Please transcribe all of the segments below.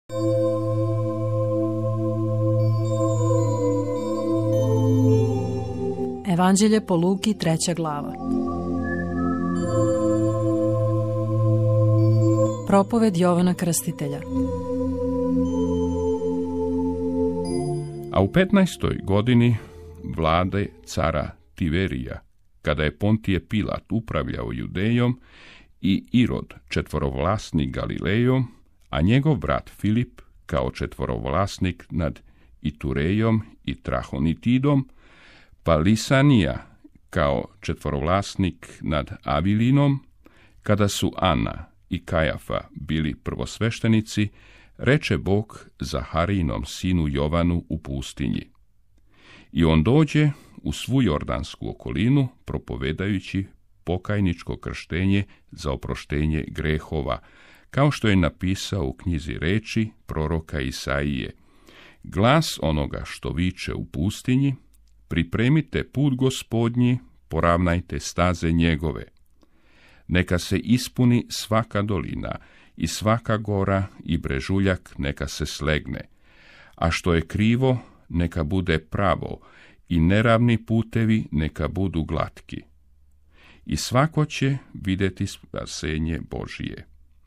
Evanđelje po Luki, 3. glava. Propoved Jovana Krstitelja. A u 15. godini vlade cara Tiberija, kada je Pontije Pilat upravljao Judejom i Irod četvorovlasnik Galilejom, a njegov brat Filip kao četvorovlasnik nad Iturejom i Trahonitidom, pa Lisanija kao četvorovlasnik nad Avilinom, kada su Ana i Kajafa bili prvosveštenici, reče Bog Zaharijinom sinu Jovanu u pustinji. I on dođe u svu jordansku okolinu, propovedajući pokajničko krštenje za oproštenje grehova, kao što je napisao u knjizi reči proroka Isaije. Glas onoga što viče u pustinji, pripremite put Gospodnji, poravnajte staze njegove. Neka se ispuni svaka dolina i svaka gora i brežuljak neka se slegne, a što je krivo neka bude pravo i neravni putevi neka budu glatki. I svako će vidjeti spasenje Božije.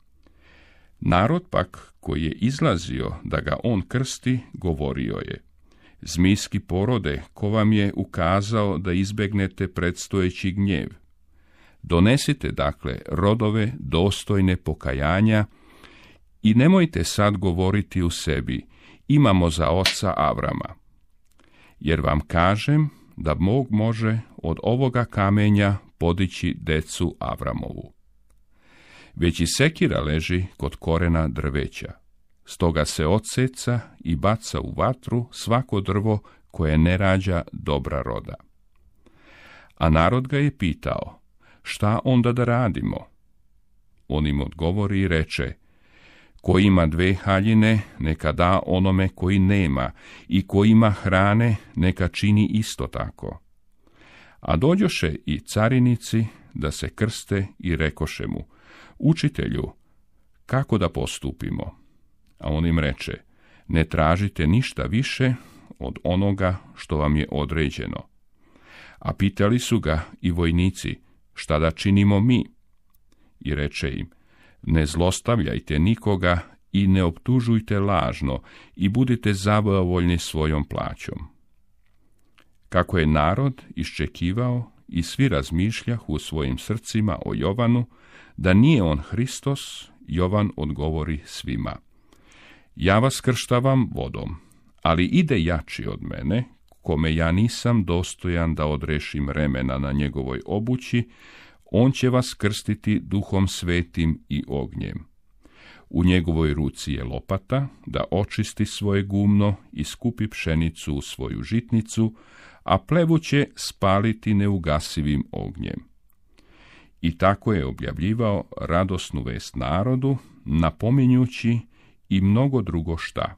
Narod pak koji je izlazio da ga on krsti, govorio je: Zmijski porode, ko vam je ukazao da izbegnete predstojeći gnjev? Donesite dakle rodove dostojne pokajanja i nemojte sad govoriti u sebi: imamo za oca Avrama. Jer vam kažem da Bog može od ovoga kamenja podići decu Avramovu. Već i sekira leži kod korena drveća, stoga se odseca i baca u vatru svako drvo koje ne rađa dobra roda. A narod ga je pitao: šta onda da radimo? On im odgovori i reče: ko ima 2 haljine, neka da onome koji nema, i ko ima hrane, neka čini isto tako. A dođoše i carinici da se krste i rekoše mu: učitelju, kako da postupimo? A on im reče: ne tražite ništa više od onoga što vam je određeno. A pitali su ga i vojnici: šta da činimo mi? I reče im: ne zlostavljajte nikoga i ne optužujte lažno i budite zadovoljni svojom plaćom. Kako je narod iščekivao i svi razmišljahu u svojim srcima o Jovanu, da nije on Hristos, Jovan odgovori svima: ja vas krštavam vodom, ali ide jači od mene, kome ja nisam dostojan da odrešim remena na njegovoj obući, on će vas krstiti Duhom Svetim i ognjem. U njegovoj ruci je lopata, da očisti svoje gumno i skupi pšenicu u svoju žitnicu, a plevu će spaliti neugasivim ognjem. I tako je objavljivao radosnu vest narodu, napominjući i mnogo drugo šta.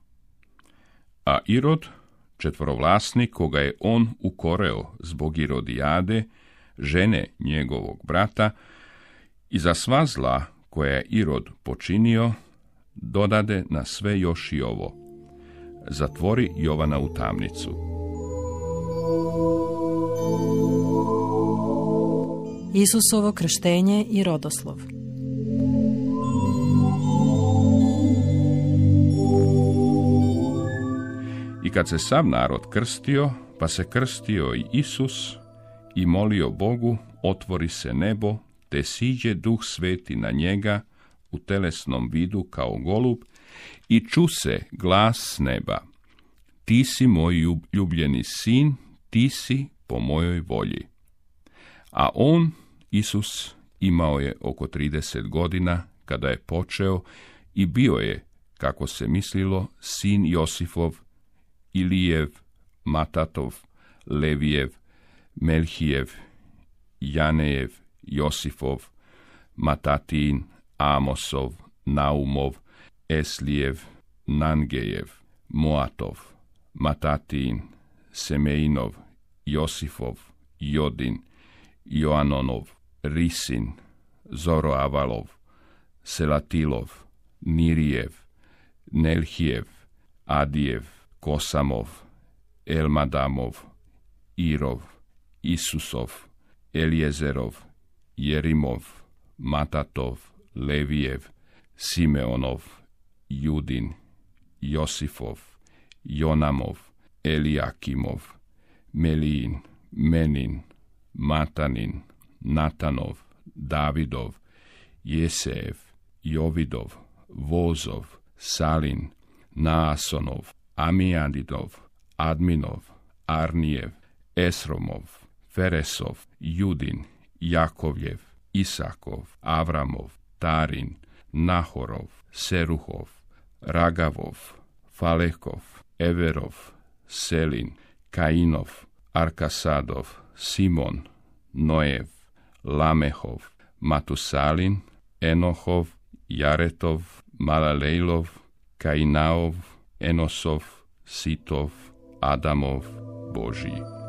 A Irod, četvorovlasnik koga je on ukoreo zbog Irodijade, žene njegovog brata, i za sva zla koja je Irod počinio, dodade na sve još i ovo: zatvori Jovana u tamnicu. Isusovo krštenje i rodoslov. I kad se sav narod krstio, pa se krstio i Isus, i molio Bogu, otvori se nebo, te siđe Duh Sveti na njega u telesnom vidu kao golub, i ču se glas s neba: ti si moj ljubljeni sin, ti si po mojoj volji. A on, Isus, imao je oko 30 godina kada je počeo i bio je, kako se mislilo, sin Josifov, Ilijev, Matatov, Levijev, Melhijev, Janejev, Josifov, Matatin, Amosov, Naumov, Eslijev, Nangejev, Moatov, Matatin, Semeinov, Josifov, Jodin, Joanonov, Risin, Zoroavalov, Selatilov, Nirijev, Nelhiev, Adijev, Kosamov, Elmadamov, Irov, Isusov, Eliezerov, Jerimov, Matatov, Levijev, Simeonov, Judin, Josifov, Jonamov, Elijakimov, Melin, Menin, Matanin, Natanov, Davidov, Jeseev, Jovidov, Vozov, Salin, Naasonov, Amijadidov, Adminov, Arnijev, Esromov, Feresov, Judin, Jakovljev, Isakov, Avramov, Tarin, Nahorov, Seruhov, Ragavov, Falekov, Everov, Selin, Kainov, Arkasadov, Simon, Noev, Lamehov, Matusalin, Enohov, Jaretov, Malalejlov, Kainaov, Enosov, Sitov, Adamov, Boží.